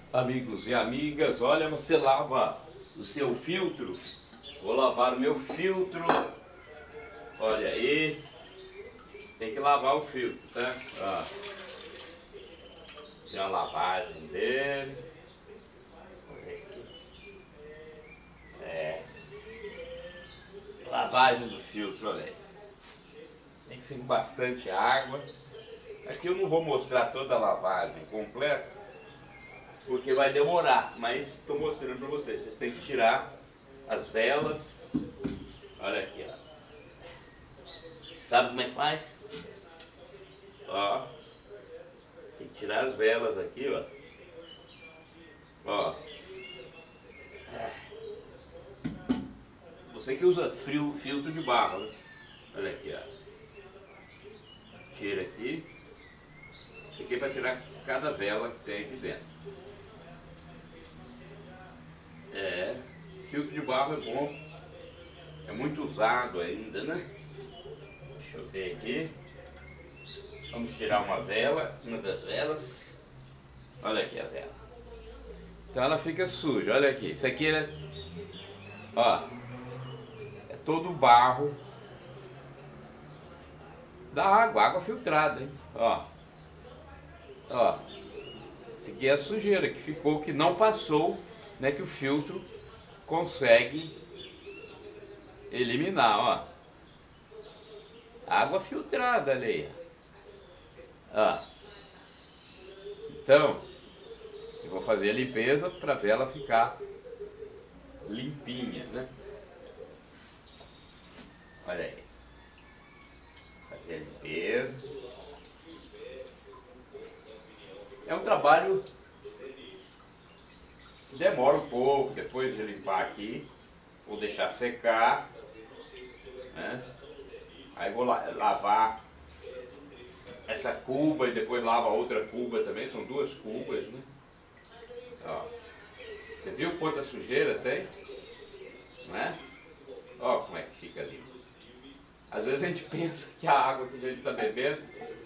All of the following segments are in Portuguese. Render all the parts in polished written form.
Amigos e amigas, olha, você lava o seu filtro. Vou lavar o meu filtro. Olha aí. Tem que lavar o filtro, tá? Ó. Tem uma lavagem dele. Olha aqui. Lavagem do filtro, olha aí. Tem que ser com bastante água. Aqui eu não vou mostrar toda a lavagem completa, porque vai demorar, mas estou mostrando para vocês. Vocês têm que tirar as velas. Olha aqui, ó. Sabe como é que faz? Ó. Tem que tirar as velas aqui, ó. Ó. Você que usa filtro de barro, né? Olha aqui, ó. Tira aqui. Isso aqui é para tirar cada vela que tem aqui dentro. Filtro de barro é bom. É muito usado ainda, né? Deixa eu ver aqui. Vamos tirar uma das velas. Olha aqui a vela. Então ela fica suja, olha aqui. Isso aqui é, ó, é todo barro da água filtrada, hein? Ó. Ó. Isso aqui é a sujeira que ficou, que não passou, né? Que o filtro consegue eliminar, ó. Água filtrada ali. Ó. Então, eu vou fazer a limpeza para a vela ficar limpinha, né? Olha aí. Fazer a limpeza. É um trabalho que demora um pouco, depois de limpar aqui, vou deixar secar, né? Aí vou lavar essa cuba e depois lava outra cuba também, são duas cubas, né? Ó. Você viu quanta sujeira tem? Não é? Ó como é que fica ali. Às vezes a gente pensa que a água que a gente está bebendo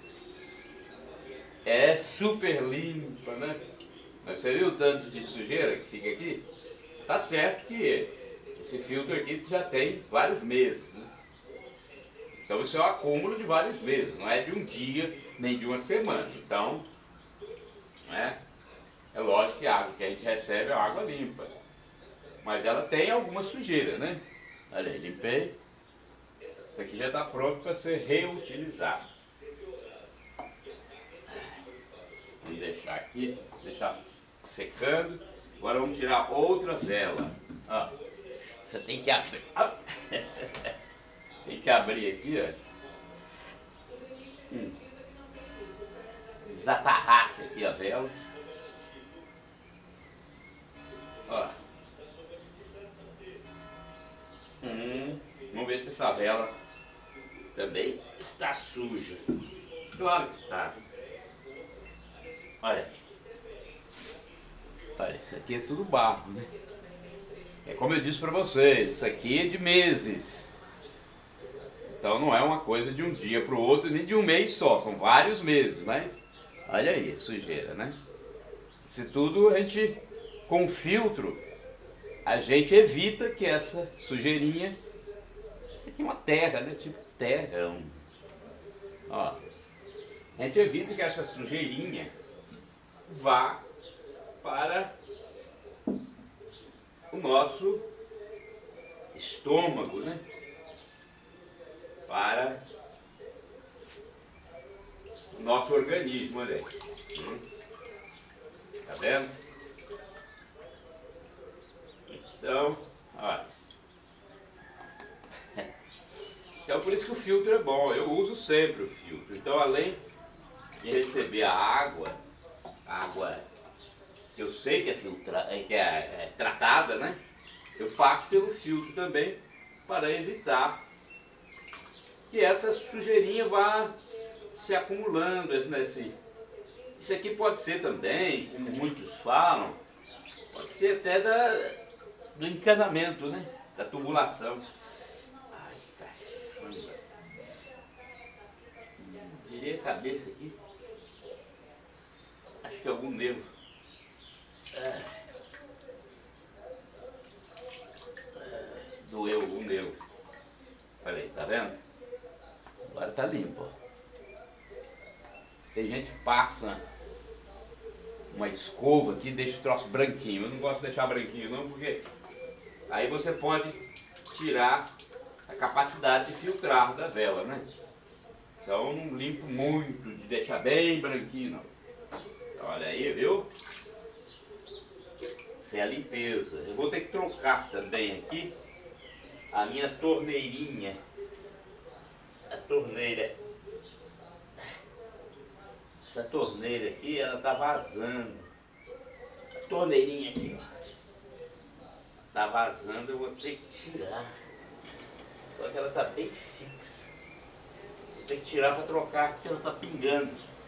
é super limpa, né? Mas você viu o tanto de sujeira que fica aqui? Tá certo que esse filtro aqui já tem vários meses, né? Então isso é um acúmulo de vários meses, não é de um dia nem de uma semana. Então, né? É lógico que a água que a gente recebe é uma água limpa, mas ela tem alguma sujeira, né? Olha aí, limpei. Isso aqui já está pronto para ser reutilizado. Vamos deixar aqui, deixar secando. Agora vamos tirar outra vela. Ó, você tem que abrir. Tem que abrir aqui, ó. Desatarraque aqui a vela. Ó. Vamos ver se essa vela também está suja. Claro que está. Olha. Olha, isso aqui é tudo barro, né? É como eu disse para vocês, isso aqui é de meses. Então não é uma coisa de um dia para o outro, nem de um mês só, são vários meses, mas olha aí, sujeira, né? Isso tudo a gente, com filtro, a gente evita que essa sujeirinha, isso aqui é uma terra, né? Tipo terra, ó. A gente evita que essa sujeirinha vá para o nosso estômago, né? Para o nosso organismo, olha aí. Tá vendo? Então, olha. Então por isso que o filtro é bom, eu uso sempre o filtro. Então além de receber a água que eu sei que é tratada, né? Eu passo pelo filtro também para evitar que essa sujeirinha vá se acumulando. Isso aqui pode ser também, como muitos falam, pode ser até do encanamento, né? Da tubulação. Ai, que caçamba. Virei a cabeça aqui. Acho que é algum nervo. passa uma escova aqui, deixa o troço branquinho. Eu não gosto de deixar branquinho não, porque aí você pode tirar a capacidade de filtrar da vela, né? Então eu não limpo muito, de deixar bem branquinho não. Olha aí, viu? Isso é a limpeza. Eu vou ter que trocar também aqui a minha torneirinha. A torneira. Essa torneira aqui, ela tá vazando. A torneirinha aqui, ó. Tá vazando, eu vou ter que tirar. Só que ela tá bem fixa. Vou ter que tirar para trocar, porque ela tá pingando.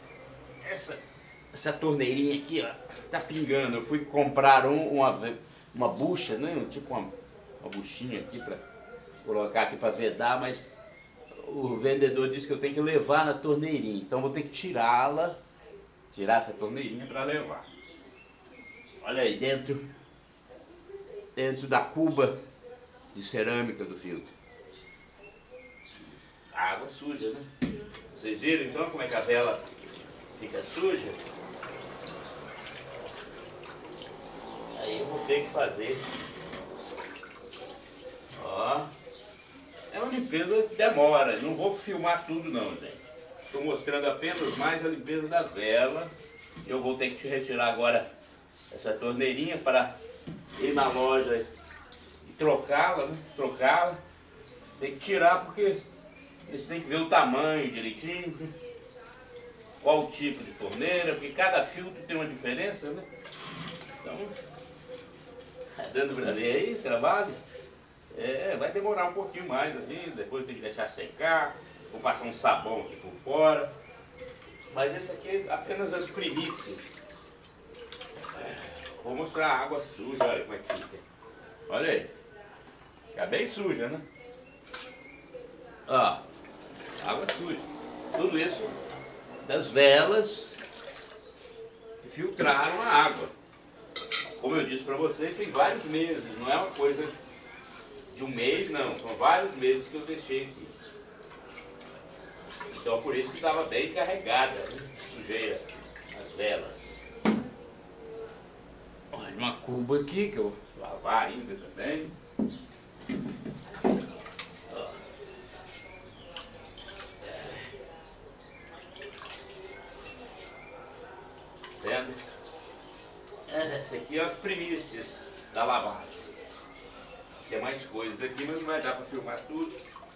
Essa torneirinha aqui, ó, tá pingando. Eu fui comprar uma bucha, né? Tipo uma buchinha aqui para colocar aqui para vedar, mas o vendedor disse que eu tenho que levar na torneirinha. Então vou ter que tirar essa torneirinha para levar. Olha aí, dentro da cuba de cerâmica do filtro. Água suja, né? Vocês viram então como é que a vela fica suja? Aí eu vou ter que fazer. Ó. É uma limpeza que demora. Não vou filmar tudo não, gente. Estou mostrando apenas mais a limpeza da vela. Eu vou ter que te retirar agora essa torneirinha para ir na loja e trocá-la, né? Trocá-la. Tem que tirar porque eles têm que ver o tamanho direitinho, qual o tipo de torneira, porque cada filtro tem uma diferença, né? Então, dando pra ver aí, trabalho, vai demorar um pouquinho mais ali, depois tem que deixar secar, vou passar um sabão aqui por fora, mas esse aqui é apenas as primícias. Vou mostrar a água suja, olha como é que fica. Olha aí, fica bem suja, né? Ó, água suja. Tudo isso das velas que filtraram a água. Como eu disse para vocês, tem vários meses, não é uma coisa de um mês, não. São vários meses que eu deixei aqui. Então por isso que estava bem carregada, né? Sujeira, as velas. Olha, uma cuba aqui que eu vou lavar ainda também. Vendo? Essa aqui é as primícias da lavagem. Tem mais coisas aqui, mas não vai dar para filmar tudo.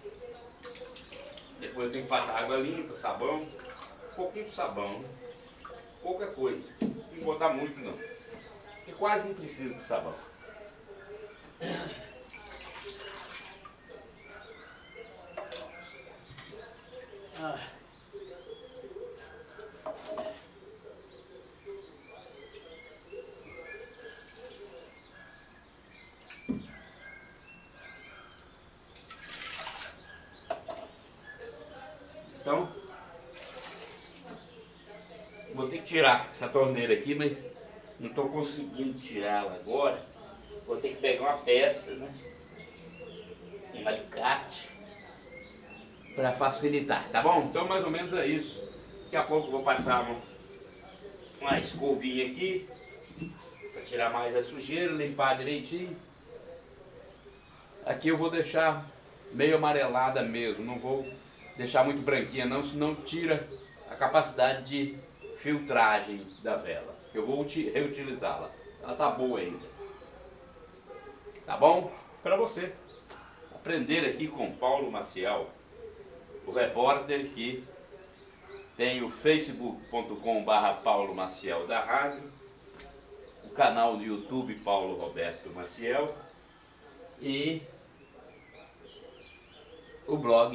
Depois eu tenho que passar água limpa, sabão, um pouquinho de sabão, pouca coisa. Não vou botar muito não, porque quase não precisa de sabão. Então, vou ter que tirar essa torneira aqui, mas não estou conseguindo tirá-la agora. Vou ter que pegar uma peça, né? Um alicate, para facilitar, tá bom? Então mais ou menos é isso. Daqui a pouco eu vou passar uma escovinha aqui, para tirar mais a sujeira, limpar direitinho. Aqui eu vou deixar meio amarelada mesmo, não vou deixar muito branquinha não, senão tira a capacidade de filtragem da vela. Eu vou reutilizá-la. Ela tá boa ainda. Tá bom? Para você aprender aqui com Paulo Maciel, o repórter que tem o facebook.com/Paulo Maciel da rádio, o canal do YouTube Paulo Roberto Maciel e o blog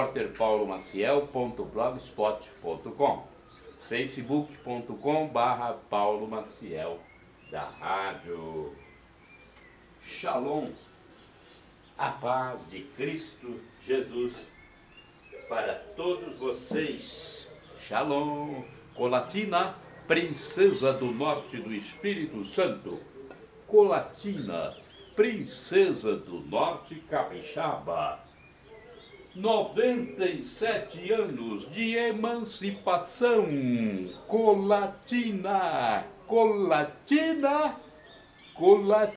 repórterpaulomaciel.blogspot.com, facebook.com/Paulo Maciel da rádio. Shalom, a paz de Cristo Jesus para todos vocês. Shalom, Colatina, princesa do norte do Espírito Santo. Colatina, princesa do norte capixaba. 97 anos de emancipação. Colatina, Colatina, Colatina.